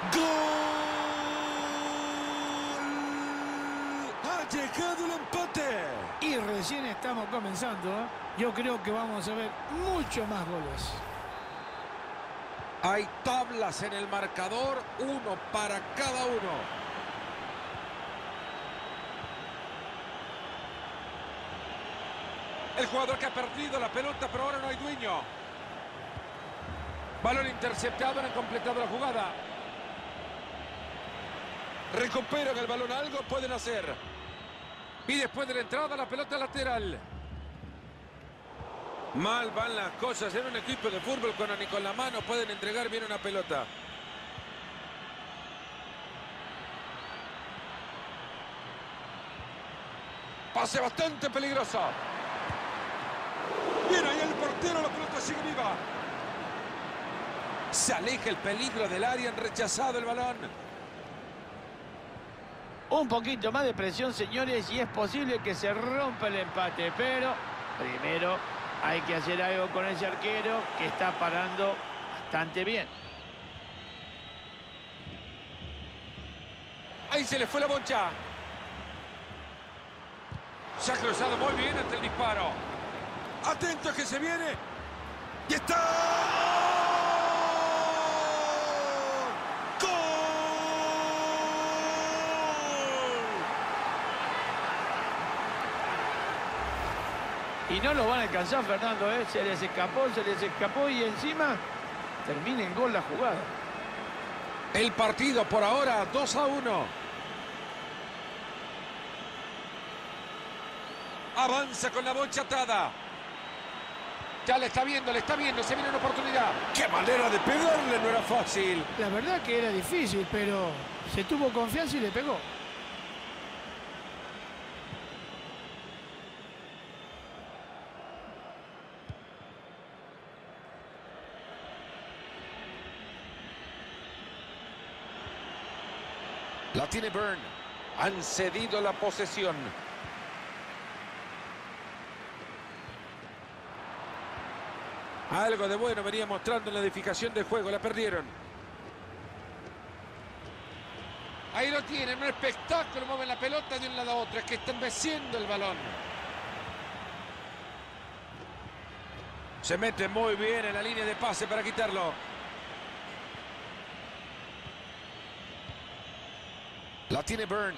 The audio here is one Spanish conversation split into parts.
¡Gol! ¡Ha llegado el empate! Y recién estamos comenzando, ¿eh? Yo creo que vamos a ver mucho más goles. Hay tablas en el marcador, uno para cada uno. El jugador que ha perdido la pelota, pero ahora no hay dueño. Balón interceptado, no han completado la jugada. Recuperan el balón, algo pueden hacer. Y después de la entrada, la pelota lateral. Mal van las cosas en un equipo de fútbol cuando ni con la mano pueden entregar bien una pelota. Pase bastante peligroso. Bien, ahí el portero, la pelota sigue viva. Se aleja el peligro del área, han rechazado el balón. Un poquito más de presión, señores, y es posible que se rompa el empate. Pero primero hay que hacer algo con ese arquero que está parando bastante bien. Ahí se le fue la bocha. Se ha cruzado muy bien ante el disparo. Atento que se viene. ¡Y está! ¡Gol! Y no lo van a alcanzar, Fernando, ¿eh? Se les escapó y encima termina en gol la jugada. El partido por ahora 2-1. Avanza con la bocha atada. Ya le está viendo, se viene una oportunidad. ¡Qué manera de pegarle! No era fácil. La verdad que era difícil, pero se tuvo confianza y le pegó. La tiene Byrne. Han cedido la posesión. Algo de bueno venía mostrando en la edificación del juego. La perdieron. Ahí lo tienen. Un espectáculo. Mueven la pelota de un lado a otro. Es que están meciendo el balón. Se mete muy bien en la línea de pase para quitarlo. La tiene Byrne.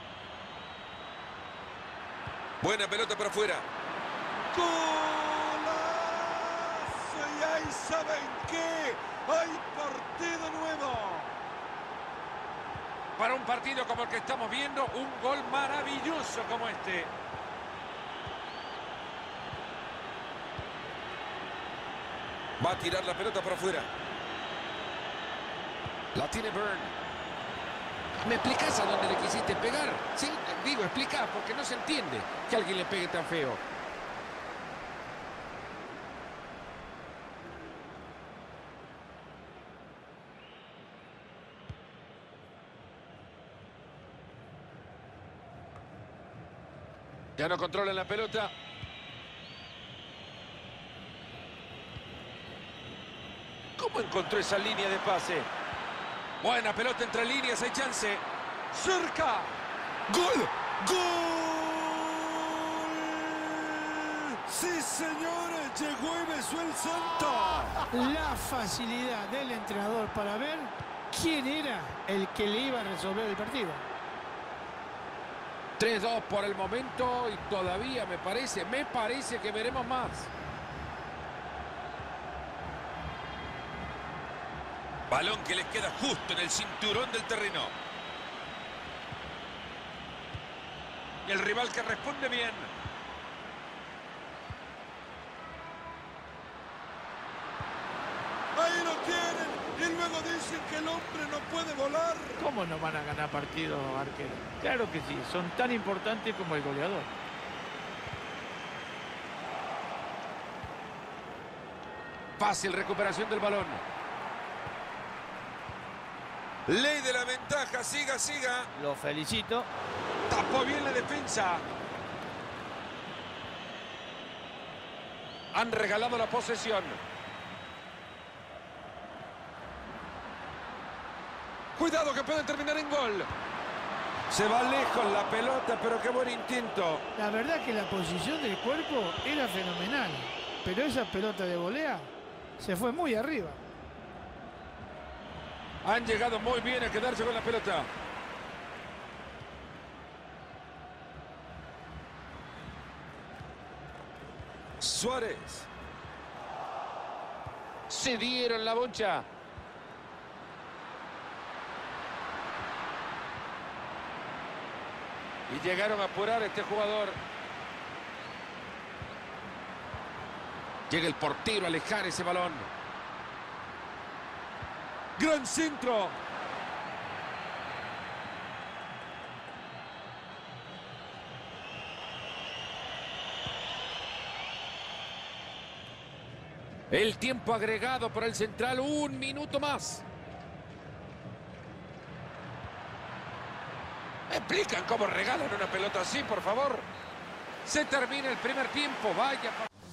Buena pelota para afuera. ¡Golazo! Y ahí saben qué. Hay partido nuevo. Para un partido como el que estamos viendo, un gol maravilloso como este. Va a tirar la pelota para afuera. La tiene Byrne. ¿Me explicás a dónde le quisiste pegar? Sí, digo, explica, porque no se entiende que alguien le pegue tan feo. Ya no controlan la pelota. ¿Cómo encontró esa línea de pase? Buena pelota entre líneas, hay chance. ¡Cerca! ¡Gol! ¡Gol! ¡Sí, señores! Llegó y besó el santo. La facilidad del entrenador para ver quién era el que le iba a resolver el partido. 3-2 por el momento y todavía me parece que veremos más. Balón que les queda justo en el cinturón del terreno. Y el rival que responde bien. Ahí lo tienen. Y luego dicen que el hombre no puede volar. ¿Cómo no van a ganar partidos, arquero? Claro que sí, son tan importantes como el goleador. Fácil recuperación del balón. Ley de la ventaja, siga, siga. Lo felicito. Tapó bien la defensa. Han regalado la posesión. Cuidado que puede terminar en gol. Se va lejos la pelota, pero qué buen instinto. La verdad que la posición del cuerpo era fenomenal, pero esa pelota de volea se fue muy arriba. Han llegado muy bien a quedarse con la pelota. Suárez. Se dieron la bocha. Y llegaron a apurar a este jugador. Llega el portero a alejar ese balón. Gran centro. El tiempo agregado por el central, 1 minuto más. ¿Me explican cómo regalan una pelota así, por favor? Se termina el primer tiempo, vaya.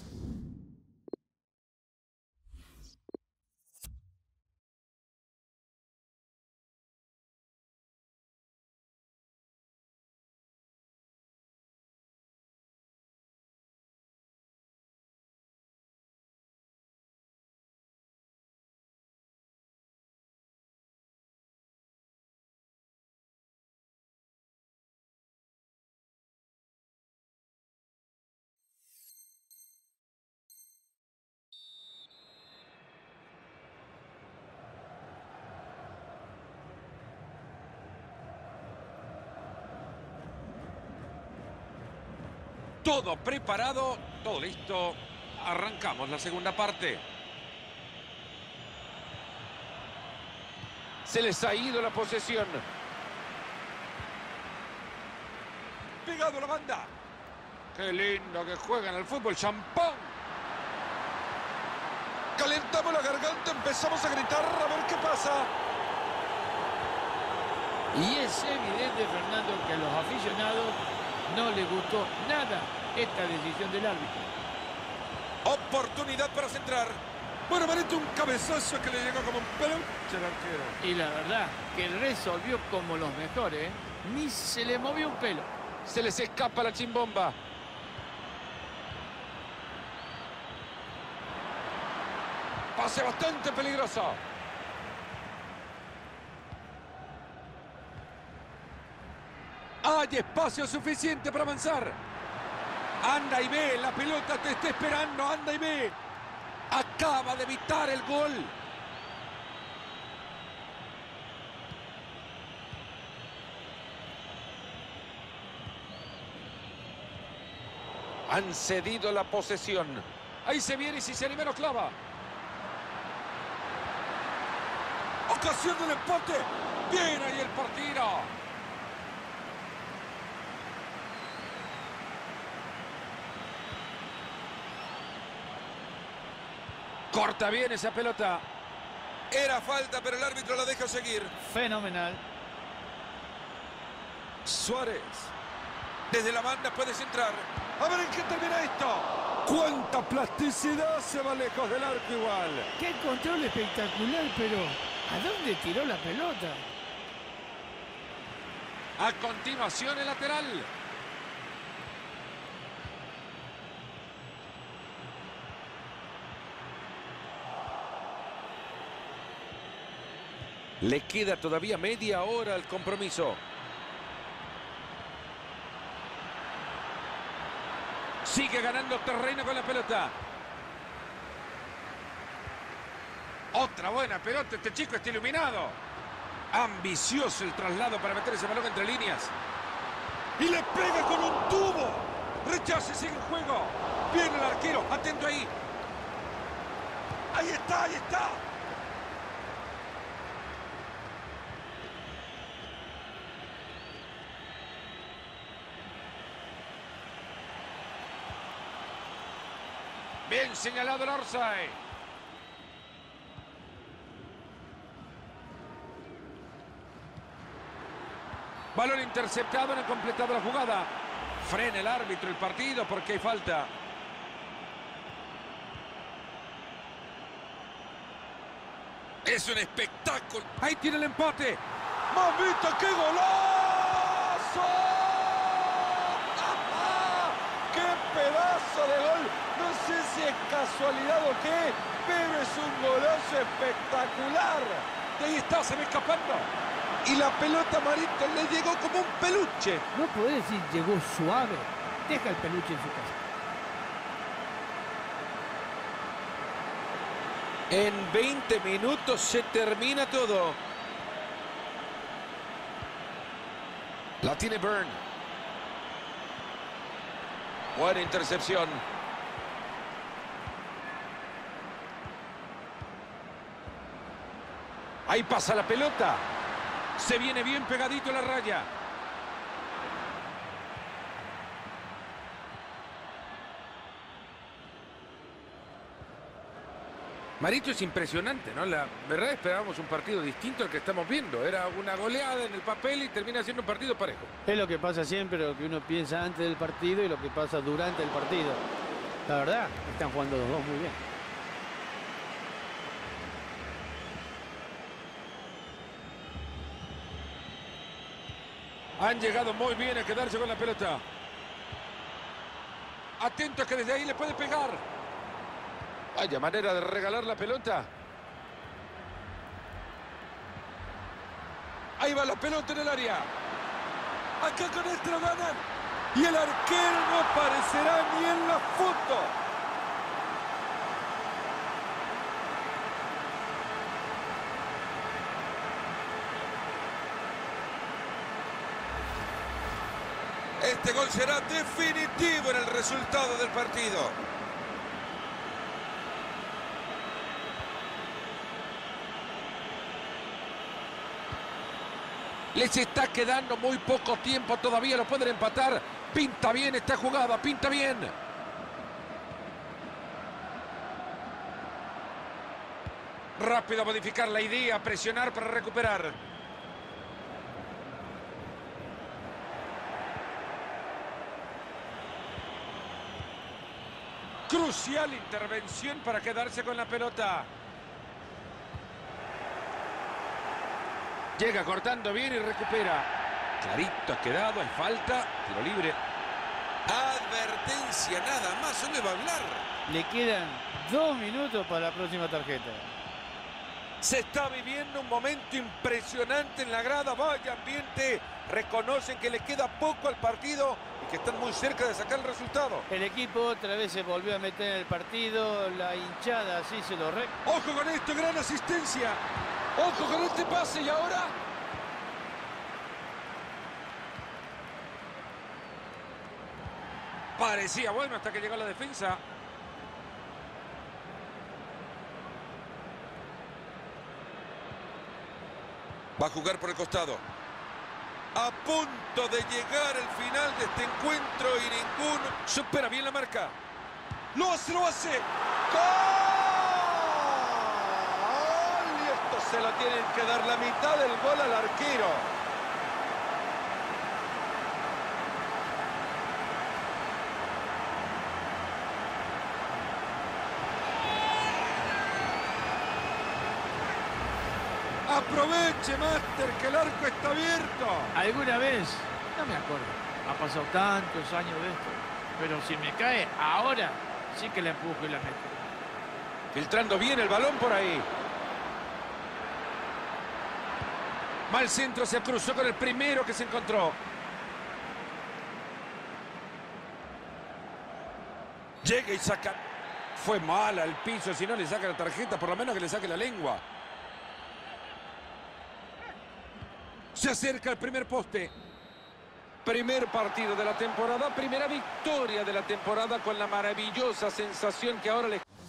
Todo preparado, todo listo. Arrancamos la segunda parte. Se les ha ido la posesión. Pegado a la banda. Qué lindo que juegan al fútbol. Champán. Calentamos la garganta, empezamos a gritar a ver qué pasa. Y es evidente, Fernando, que a los aficionados no les gustó nada esta decisión del árbitro. Oportunidad para centrar. Bueno, merece un cabezazo que le llegó como un peluche al arquero. Y la verdad que resolvió como los mejores, ¿eh? Ni se le movió un pelo. Se les escapa la chimbomba. Pase bastante peligroso. Hay espacio suficiente para avanzar. Anda y ve, la pelota te está esperando, anda y ve. Acaba de evitar el gol. Han cedido la posesión. Ahí se viene y si se anima lo clava. Ocasión del empate. Bien ahí el partido. Corta bien esa pelota. Era falta, pero el árbitro la deja seguir. Fenomenal. Suárez. Desde la banda puede centrar. A ver en qué termina esto. ¡Cuánta plasticidad! Se va lejos del arco igual. Qué control espectacular, pero ¿a dónde tiró la pelota? A continuación el lateral. Le queda todavía media hora al compromiso. Sigue ganando terreno con la pelota. Otra buena pelota. Este chico está iluminado. Ambicioso el traslado para meter ese balón entre líneas. Y le pega con un tubo. Rechace, sigue el juego. Viene el arquero. Atento ahí. Ahí está, ahí está. Bien señalado el offside. Balón interceptado, no ha completado la jugada. Frena el árbitro el partido porque hay falta. Es un espectáculo. Ahí tiene el empate. ¡Mamita, qué golazo! ¡Ah! ¡Qué pedazo de gol! No sé si es casualidad o qué, pero es un golazo espectacular. Y ahí está, se ve escapando. Y la pelota, Marito, le llegó como un peluche. No podés decir llegó suave. Deja el peluche en su casa. En 20 minutos se termina todo. La tiene Byrne. Buena intercepción. Ahí pasa la pelota. Se viene bien pegadito a la raya. Marito, es impresionante, ¿no? La verdad esperábamos un partido distinto al que estamos viendo. Era una goleada en el papel y termina siendo un partido parejo. Es lo que pasa siempre, lo que uno piensa antes del partido y lo que pasa durante el partido. La verdad, están jugando los dos muy bien. Han llegado muy bien a quedarse con la pelota. Atento que desde ahí le puede pegar. Vaya manera de regalar la pelota. Ahí va la pelota en el área. Acá con esto lo ganan. Y el arquero no aparecerá ni en la foto. Este gol será definitivo en el resultado del partido. Les está quedando muy poco tiempo todavía, lo pueden empatar. Pinta bien esta jugada, pinta bien. Rápido a modificar la idea, presionar para recuperar. Crucial intervención para quedarse con la pelota. Llega cortando bien y recupera. Clarito ha quedado, hay falta, tiro libre. Advertencia, nada más, no le va a hablar. Le quedan 2 minutos para la próxima tarjeta. Se está viviendo un momento impresionante en la grada, vaya ambiente. Reconocen que le queda poco al partido y que están muy cerca de sacar el resultado. El equipo otra vez se volvió a meter en el partido, la hinchada así se lo re... Ojo con esto, gran asistencia. Ojo con este pase y ahora... Parecía bueno hasta que llegó la defensa. Va a jugar por el costado. A punto de llegar el final de este encuentro y ninguno supera bien la marca. ¡Lo hace, lo hace! ¡Gol! Y esto se lo tienen que dar la mitad del gol al arquero. Aproveche, Master, que el arco está abierto. ¿Alguna vez? No me acuerdo. Ha pasado tantos años de esto. Pero si me cae ahora, sí que la empujo y la meto. Filtrando bien el balón por ahí. Mal centro, se cruzó con el primero que se encontró. Llega y saca. Fue mal al piso, si no le saca la tarjeta, por lo menos que le saque la lengua. Se acerca el primer poste. Primer partido de la temporada, primera victoria de la temporada con la maravillosa sensación que ahora le...